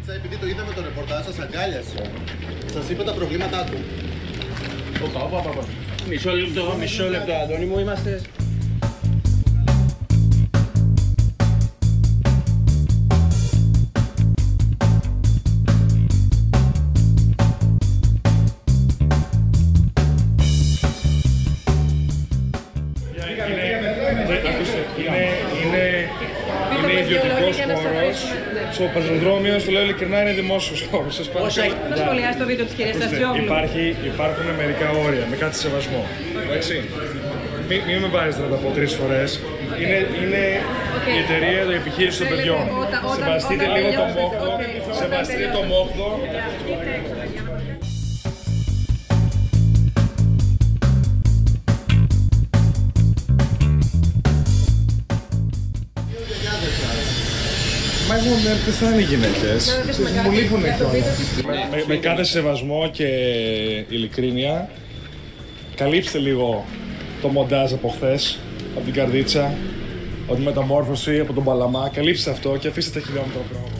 Καρδίτσα, επειδή το είδαμε το ρεπορτάζ, σας αγκάλιασε. Σας είπε τα προβλήματά του. Μισό λεπτό, Αντώνη μου, είμαστε... Είναι ιδιωτικός χώρος. Στο πεζοδρόμιο, στο λέω ειλικρινά, είναι δημόσιος χώρος. Πώς θα σχολιάσει το βίντεο της κυρίας Στασιόγλου? Υπάρχουν μερικά όρια, με κάτι σεβασμό. Εντάξει. Μην με βάζετε να τα πω 3 φορές. Είναι η εταιρεία, η επιχείρηση των παιδιών. Σεβαστείτε λίγο το μόχθο. Σεβαστείτε το μόχθο. Μα έχουν πεθάνει οι γυναίκες. Μου λείπουν κιόλας. Με κάθε σεβασμό και ειλικρίνεια, καλύψτε λίγο το μοντάζ από χθες, από την Καρδίτσα, από τη μεταμόρφωση, από τον Παλαμά. Καλύψτε αυτό και αφήστε τα χιλιόμετρα χρόνια.